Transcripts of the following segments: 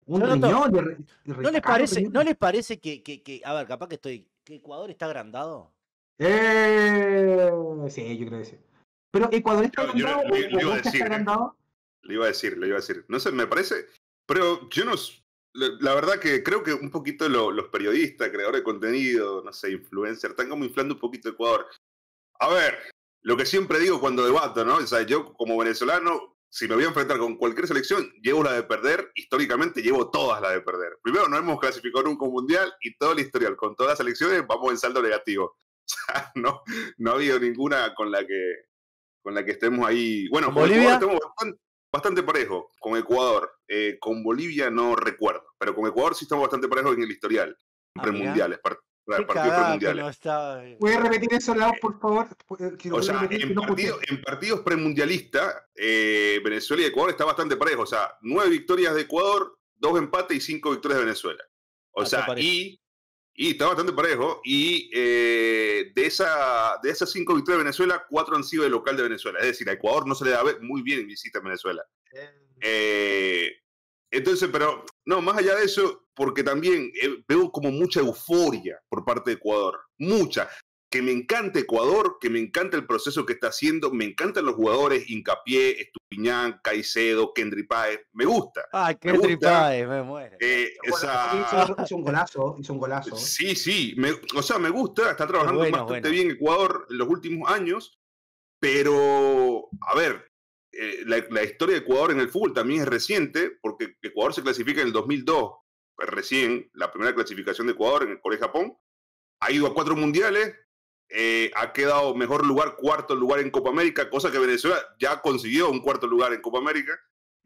Un Yo noto, riñón ¿no les caro parece, riñón. no les parece que, a ver, capaz que Ecuador está agrandado? Sí, yo creo que sí. Pero ¿Ecuador está Yo agrandado le o iba a Boca está decir, agrandado? le iba a decir. No sé, me parece, pero yo no, la verdad que creo que un poquito los periodistas, creadores de contenido, no sé, influencers, están como inflando un poquito Ecuador. A ver, lo que siempre digo cuando debato, ¿no? O sea, yo como venezolano, si me voy a enfrentar con cualquier selección, llevo la de perder, históricamente llevo todas las de perder. Primero, no hemos clasificado nunca un mundial y todo el historial, con todas las selecciones, vamos en saldo negativo. O sea, no ha habido ninguna con la que estemos ahí. Bueno, ¿Con con Ecuador Bolivia? estamos bastante parejos. Con Ecuador. Con Bolivia no recuerdo. Pero con Ecuador sí estamos bastante parejos en el historial. Ah, mirá. Premundiales. Qué Partidos cagada que premundiales. no está. ¿Puedes repetir esos lados, por favor? Que lo O puedes sea, repetir, que no escuché. en partidos premundialistas, Venezuela y Ecuador está bastante parejo. O sea, 9 victorias de Ecuador, 2 empates y 5 victorias de Venezuela. O sea, y está bastante parejo. Y de esas 5 victorias de Venezuela, 4 han sido de local de Venezuela. Es decir, a Ecuador no se le da muy bien en visita en Venezuela. Entonces, pero no, más allá de eso, porque también veo como mucha euforia por parte de Ecuador. Mucha. Que me encanta Ecuador, que me encanta el proceso que está haciendo, me encantan los jugadores, Hincapié, Estupiñán, Caicedo, Kendry Páez, me gusta. Ay, Kendry Páez, me muero. Hizo un golazo, hizo un golazo. Sí, o sea, me gusta, está trabajando bastante bien Ecuador en los últimos años, pero, a ver, la historia de Ecuador en el fútbol también es reciente, porque Ecuador se clasifica en el 2002, recién, la primera clasificación de Ecuador en el Corea-Japón, ha ido a 4 mundiales, ha quedado mejor lugar, cuarto lugar en Copa América, cosa que Venezuela ya consiguió un cuarto lugar en Copa América,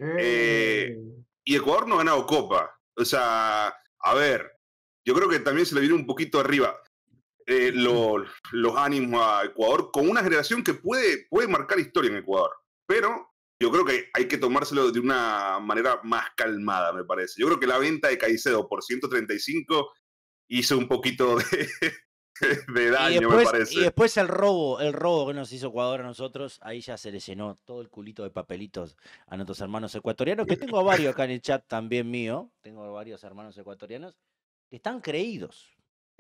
y Ecuador no ha ganado Copa. O sea, a ver, yo creo que también se le viene un poquito arriba los ánimos a Ecuador con una generación que puede marcar historia en Ecuador, pero yo creo que hay que tomárselo de una manera más calmada, me parece. Yo creo que la venta de Caicedo por 135 hizo un poquito de daño, me parece. Y después el robo que nos hizo Ecuador a nosotros, ahí ya se le llenó todo el culito de papelitos a nuestros hermanos ecuatorianos, que tengo varios acá en el chat también mío, tengo varios hermanos ecuatorianos, que están creídos.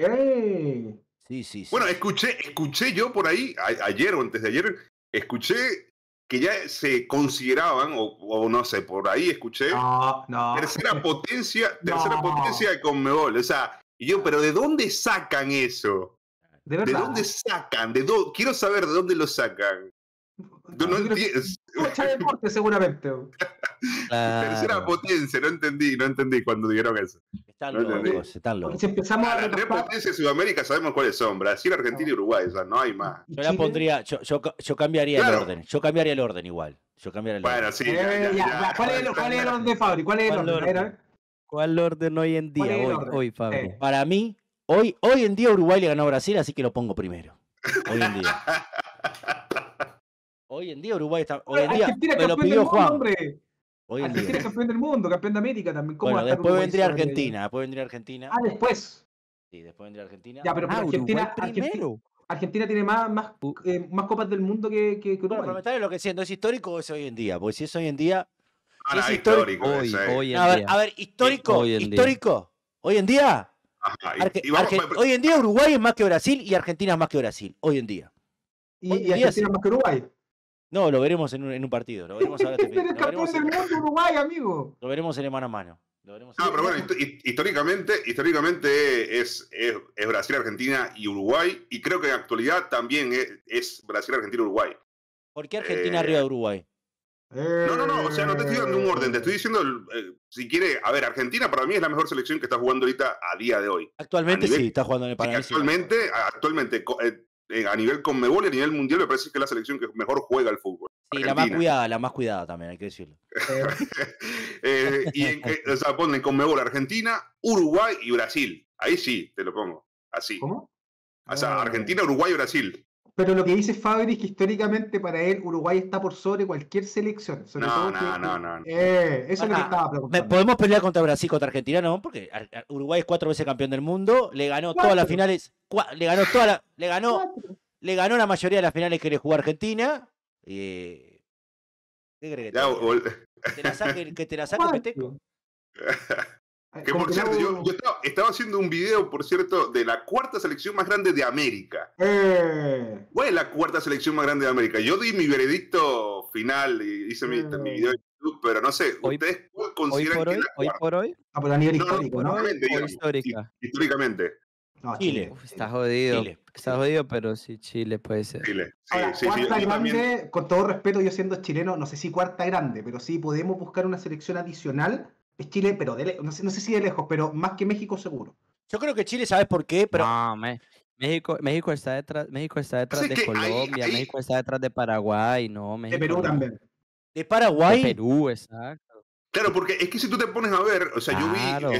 Sí. Bueno, escuché yo por ahí, ayer o antes de ayer, escuché que ya se consideraban, o no sé, por ahí escuché, tercera potencia de Conmebol. O sea, y yo, pero ¿de dónde sacan eso? ¿De dónde sacan? Quiero saber de dónde lo sacan. No entiendo. Mucha deporte, seguramente. Tercera potencia, no entendí cuando dijeron eso. Están locos. Si empezamos las tres potencias de Sudamérica sabemos cuáles son: Brasil, Argentina y Uruguay. O sea, no hay más. Yo la pondría, yo cambiaría el orden. Yo cambiaría el orden igual. Bueno, sí. ¿Cuál es el orden de Fabri? ¿Cuál es el orden? ¿Cuál orden hoy en día? Hoy Fabri. Para mí, hoy en día Uruguay le ganó a Brasil, así que lo pongo primero. Hoy en día. Hoy en día Uruguay está. Hoy en día Argentina me lo pidió Juan. Hombre. Hoy en Argentina día. es campeón del mundo, campeón de América también. Bueno, después vendría Argentina. Después. Sí, después vendría Argentina. Ya, pero Argentina tiene más copas del mundo que Uruguay. Bueno, pero me está enloqueciendo. ¿Es histórico o es hoy en día? Porque si es hoy en día. Es histórico. Hoy en día. A ver, histórico. Hoy en día. Hoy en día Uruguay es más que Brasil y Argentina es más que Brasil. Hoy en día. ¿Y Argentina es más que Uruguay? No, lo veremos en un partido. Lo veremos ahora. Pero el campeón del mundo Uruguay, amigo. Lo veremos en el mano a mano. Pero bueno, históricamente es Brasil, Argentina y Uruguay. Y creo que en la actualidad también es Brasil, Argentina y Uruguay. ¿Por qué Argentina arriba de Uruguay? No, o sea, no te estoy dando un orden, te estoy diciendo, si quiere, a ver, Argentina para mí es la mejor selección que está jugando ahorita a día de hoy. Actualmente sí, está jugando en el Panamericano. Actualmente, a nivel Conmebol y a nivel mundial me parece que es la selección que mejor juega al fútbol. Sí, Argentina. la más cuidada también, hay que decirlo. O sea, ponen Conmebol Argentina, Uruguay y Brasil. Ahí sí, te lo pongo, así. ¿Cómo? O sea, Argentina, Uruguay y Brasil. Pero lo que dice Fabri es que históricamente para él Uruguay está por sobre cualquier selección. No. Eso es lo que estaba preguntando. ¿Podemos pelear contra Brasil, contra Argentina? No, porque Uruguay es 4 veces campeón del mundo, le ganó todas las finales, le ganó la mayoría de las finales que le jugó a Argentina. ¿Qué crees que te la saque Peteco? Que por cierto, yo estaba haciendo un video, por cierto, de la cuarta selección más grande de América. ¿Cuál es la cuarta selección más grande de América? Yo di mi veredicto final y hice mi video de YouTube, pero no sé, ¿ustedes consideran que es la cuarta? ¿Hoy por hoy? Ah, pero a nivel histórico, ¿no? Histórica. Históricamente. No, Chile. Está jodido. Chile. Está jodido, pero sí, Chile puede ser. Chile. Ahora, Sí, cuarta yo grande, también. con todo respeto, yo siendo chileno, no sé si cuarta grande, pero sí podemos buscar una selección adicional. Es Chile, pero no sé si de lejos, pero más que México seguro. Yo creo que Chile, ¿sabes por qué? Pero... No, México está detrás de Colombia, México está detrás de Paraguay, no, México. De Perú también. ¿De Paraguay? De Perú, exacto. Claro, porque es que si tú te pones a ver, o sea, yo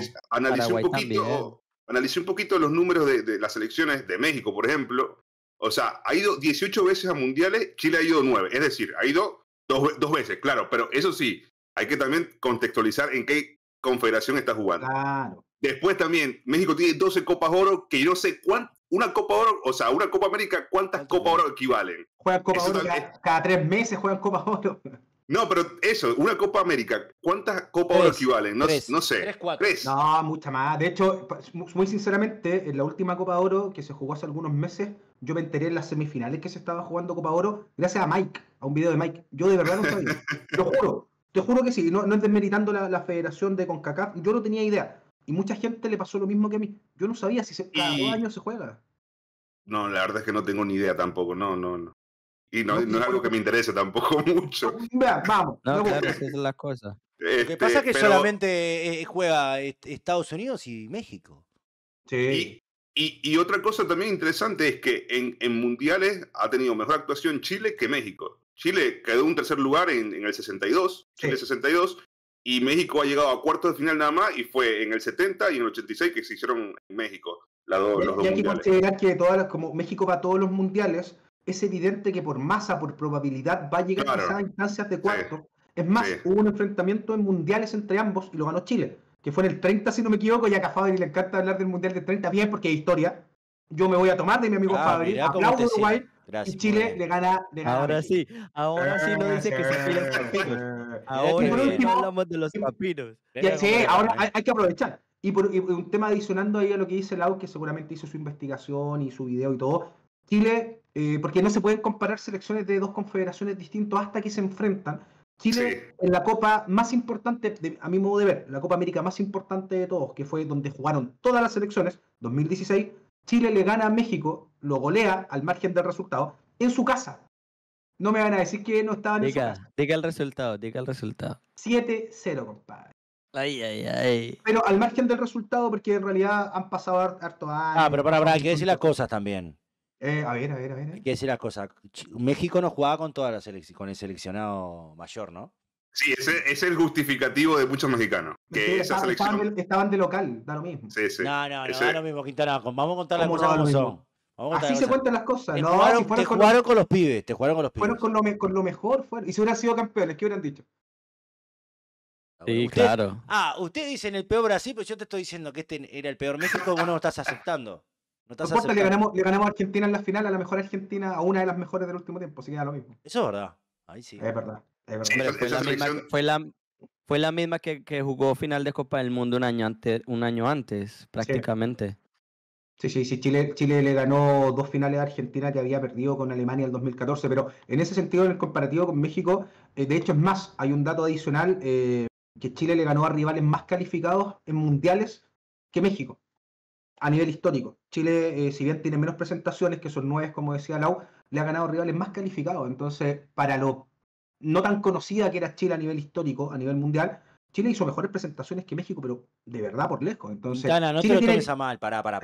analicé un poquito los números de las selecciones de México, por ejemplo. O sea, ha ido 18 veces a mundiales, Chile ha ido 9. Es decir, ha ido dos veces, claro, pero eso sí, hay que también contextualizar en qué confederación está jugando. Claro. Después también, México tiene 12 Copas Oro, que yo no sé una Copa Oro, o sea, una Copa América, ¿cuántas Copas Oro equivalen? Juegan Copa Oro cada 3 meses, juegan Copa Oro. No, pero eso, una Copa América, ¿cuántas Copas Oro equivalen? No sé. 3, 4. No, mucha más. De hecho, muy sinceramente, en la última Copa Oro que se jugó hace algunos meses, yo me enteré en las semifinales que se estaba jugando Copa Oro gracias a Mike, a un video de Mike. Yo de verdad no sabía. Te juro que sí. No es desmeritando la federación de CONCACAF. Yo no tenía idea. Y mucha gente le pasó lo mismo que a mí. Yo no sabía si cada 2 años se juega. No, la verdad es que no tengo ni idea tampoco. No. Y no es algo que me interese tampoco mucho. Vamos. No, claro, esa es la cosa. Lo que pasa es que solamente juega Estados Unidos y México. Sí. Y otra cosa también interesante es que en mundiales ha tenido mejor actuación Chile que México. Chile quedó en tercer lugar en el 62, Chile 62, y México ha llegado a cuartos de final nada más, y fue en el 70 y en el 86 que se hicieron en México los dos mundiales. Y hay que considerar que como México va a todos los mundiales, es evidente que por masa, por probabilidad, va a llegar quizás a instancias de cuartos. Es más, hubo un enfrentamiento en mundiales entre ambos y lo ganó Chile, que fue en el 30, si no me equivoco, y a Fabri le encanta hablar del mundial del 30, bien, porque es historia. Yo me voy a tomar de mi amigo Fabri, aplaudo a Uruguay, gracias, y Chile le gana. Ahora sí no dice que se pide los papinos. Ahora sí no hablamos de los papinos. Sí, ahora hay que aprovechar. Y un tema adicionando ahí a lo que dice Lau, que seguramente hizo su investigación y su video y todo, Chile, porque no se pueden comparar selecciones de dos confederaciones distintas hasta que se enfrentan. Chile, en la copa más importante, a mi modo de ver, la Copa América más importante de todos, que fue donde jugaron todas las selecciones, 2016, Chile le gana a México, lo golea al margen del resultado, en su casa. No me van a decir que no estaban en su casa. Diga el resultado. 7-0, compadre. Ay. Pero al margen del resultado, porque en realidad han pasado harto años. Pero hay que decir las cosas también. A ver. Hay que decir las cosas. México no jugaba con toda la con el seleccionado mayor, ¿no? Sí, ese es el justificativo de muchos mexicanos. Que estaban de local, da lo mismo. Sí. No, da lo mismo, Quintana. Vamos a contar las cosas como son. Así se cuentan las cosas. Te jugaron con los pibes. Fueron con lo mejor. Y si hubieran sido campeones, ¿qué hubieran dicho? Sí, claro. Usted dice en el peor Brasil, pero yo te estoy diciendo que este era el peor México, vos no lo estás aceptando. No importa, le ganamos a Argentina en la final, a la mejor Argentina, a una de las mejores del último tiempo, así que da lo mismo. Eso es verdad. Ahí sí. Es verdad. Sí, fue la misma que jugó final de Copa del Mundo un año antes, prácticamente. Sí, Chile le ganó 2 finales a Argentina que había perdido con Alemania en el 2014, pero en ese sentido, en el comparativo con México, de hecho es más, hay un dato adicional, que Chile le ganó a rivales más calificados en mundiales que México, a nivel histórico. Chile, si bien tiene menos presentaciones, que son 9, como decía Lau, le ha ganado a rivales más calificados. Entonces, para lo no tan conocida que era Chile a nivel histórico, a nivel mundial, Chile hizo mejores presentaciones que México, pero de verdad por lejos. Entonces, Quintana, no Chile te lo tomes a mal, pará. No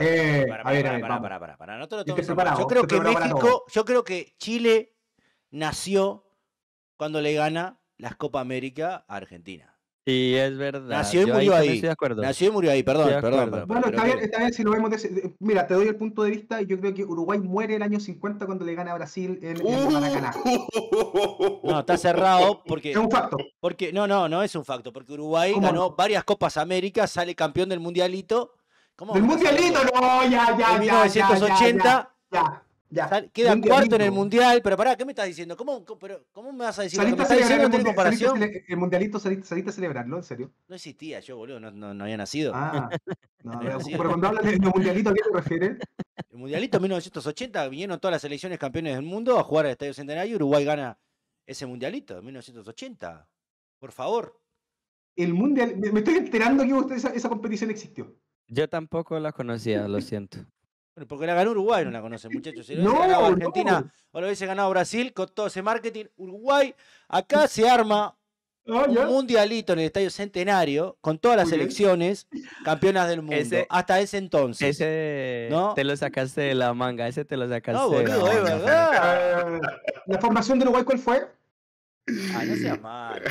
te lo tomes a mal. Yo creo que Chile nació cuando le gana las Copa América a Argentina. Sí, es verdad. Nació y murió ahí. Estoy de acuerdo. Nació y murió ahí, perdón. Bueno, está bien si lo vemos mira, te doy el punto de vista y yo creo que Uruguay muere el año 50 cuando le gana a Brasil en Maracaná. No, está cerrado porque... Es un facto. Porque, no es un facto, porque Uruguay ganó varias Copas América, sale campeón del Mundialito. ¿Del Mundialito? No, ya. En 1980. Ya. Queda cuarto en el Mundial, pero pará, ¿qué me estás diciendo? ¿Cómo me vas a decir? ¿Saliste a celebrar el comparación? ¿El Mundialito saliste a celebrarlo, en serio? No existía yo, boludo, no había nacido. No, pero cuando hablas de Mundialito, ¿a qué te refieres? El Mundialito 1980, vinieron todas las selecciones campeones del mundo a jugar al Estadio Centenario y Uruguay gana ese Mundialito de 1980. Por favor. El Mundial, me estoy enterando que esa competición existió. Yo tampoco la conocía, lo siento. Bueno, porque la ganó Uruguay, no la conocen, muchachos. Si lo hubiese ganado Argentina o lo hubiese ganado Brasil, con todo ese marketing, Uruguay, acá se arma un mundialito en el Estadio Centenario, con todas las selecciones campeonas del mundo, hasta ese entonces. Ese te lo sacaste de la manga, ese te lo sacaste de la manga. Es verdad. ¿La formación de Uruguay cuál fue? No seas malo.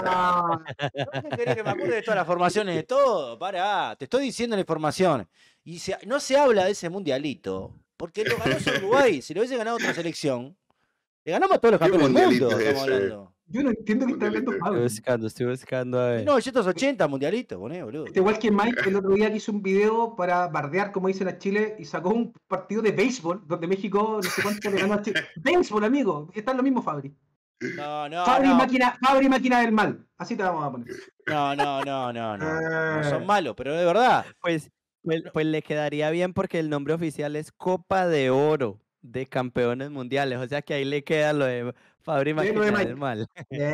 ¿No querés que me acuerde de todas las formaciones de todo? Pará, te estoy diciendo la información. Y no se habla de ese mundialito, porque lo ganó Uruguay. Si lo hubiese ganado otra selección, le ganamos a todos los campeones del mundo. Estamos hablando. Yo no entiendo qué está hablando Pablo. Estoy buscando a ver. 1980 mundialito, boludo. Igual que Mike el otro día que hizo un video para bardear, como dicen a Chile, y sacó un partido de béisbol, donde México, no sé cuánto le ganó a Chile. Béisbol, amigo. Está en lo mismo, Fabri. No. Fabri máquina del mal. Así te vamos a poner. No. No son malos, pero de verdad. Pues le quedaría bien porque el nombre oficial es Copa de Oro de Campeones Mundiales. O sea que ahí le queda lo de Fabri máquina del mal.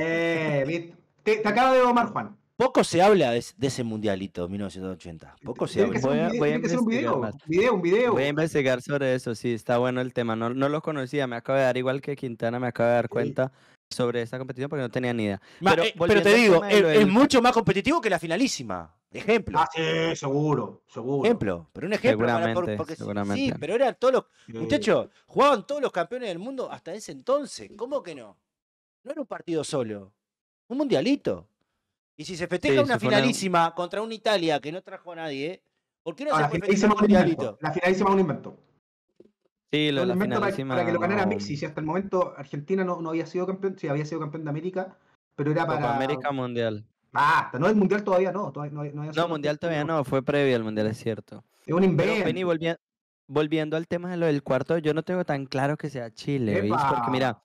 Te acaba de domar, Juan. Poco se habla de ese mundialito 1980. Poco se habla. Voy a investigar un video. Voy a investigar sobre eso, sí, está bueno el tema. No lo conocía, me acabo de dar, igual que Quintana, me acabo de dar cuenta sobre esta competición porque no tenía ni idea. Pero te digo, es mucho más competitivo que la finalísima. Ejemplo. Sí, seguro. Ejemplo, pero un ejemplo. Seguramente. Sí, pero eran todos los... Muchachos, jugaban todos los campeones del mundo hasta ese entonces. ¿Cómo que no? No era un partido solo. Un mundialito. Y si se festeja una finalísima contra una Italia que no trajo a nadie, ¿por qué no se puede festejar un mundialito? La finalísima es un invento. Sí, la finalísima... Para que lo ganara Messi. Si hasta el momento Argentina no había sido campeón, sí había sido campeón de América, pero era para... Copa América Mundial. Hasta no el Mundial todavía no. No, Mundial todavía no, fue previo al Mundial, es cierto. Es un invento. Penny, volviendo al tema de lo del cuarto, yo no tengo tan claro que sea Chile, ¿veis? Porque mira,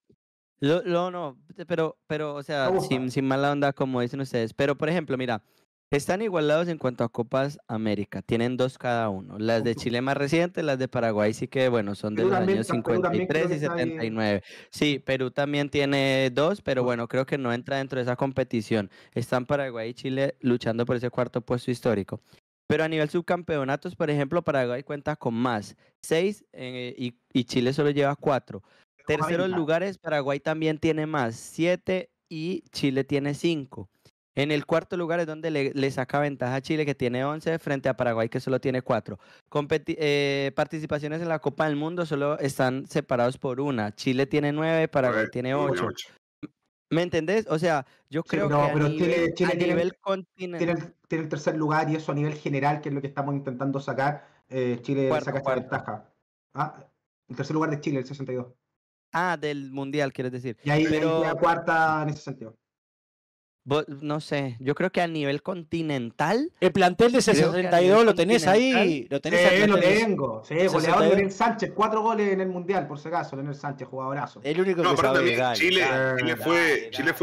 no, pero, o sea, sin mala onda, como dicen ustedes. Pero, por ejemplo, mira, están igualados en cuanto a Copas América. Tienen 2 cada uno. Las de Chile más recientes, las de Paraguay sí que, bueno, son de los años 53 y 79. Sí, Perú también tiene 2, pero bueno, creo que no entra dentro de esa competición. Están Paraguay y Chile luchando por ese cuarto puesto histórico. Pero a nivel subcampeonatos, por ejemplo, Paraguay cuenta con más, 6 y Chile solo lleva 4. Terceros lugares, Paraguay también tiene más, 7 y Chile tiene 5. En el cuarto lugar es donde le saca ventaja a Chile, que tiene 11, frente a Paraguay, que solo tiene 4. Participaciones en la Copa del Mundo solo están separados por una. Chile tiene 9, Paraguay tiene 8. ¿Me entendés? O sea, yo creo que a nivel continental... Tiene el tercer lugar y eso a nivel general, que es lo que estamos intentando sacar. Chile saca esta ventaja. El tercer lugar de Chile, el 62. Del Mundial, quieres decir. Y ahí la cuarta en ese sentido. No sé, yo creo que a nivel continental... El plantel de 62 lo tenés ahí. Lo tengo. Sí, goleador Leonel Sánchez, 4 goles en el Mundial, por si acaso. Leonel Sánchez, jugadorazo. El único que sabe. Chile fue